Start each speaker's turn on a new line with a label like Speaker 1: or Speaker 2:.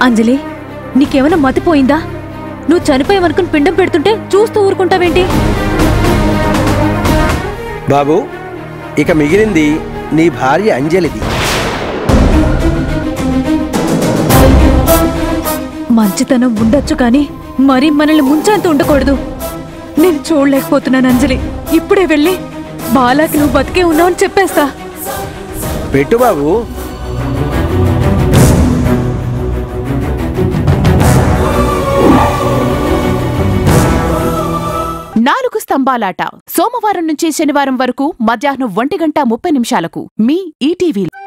Speaker 1: అంజలి, నీకేమైనా మతిపోయిందా? నువ్వు చనిపోయావనుకుని పిండం పెడుతుంటే చూస్తూ ఊరుకుంటావేంటి?
Speaker 2: బాబు, ఇక మిగిలింది నీ భార్య అంజలిది.
Speaker 1: మంచితనం ఉండొచ్చు కానీ మరీ మనల్ని ముంచంత ఉండకూడదు. నేను చూడలేకపోతున్నాను అంజలి. ఇప్పుడే వెళ్ళి బాలాకి నువ్వు బతికే ఉన్నావని చెప్పేస్తా.
Speaker 2: పెట్టు బాబు.
Speaker 3: నాలుగు స్తంభాలాట సోమవారం నుంచి శనివారం వరకు మధ్యాహ్నం 1:30 మీ ఈటీవీ.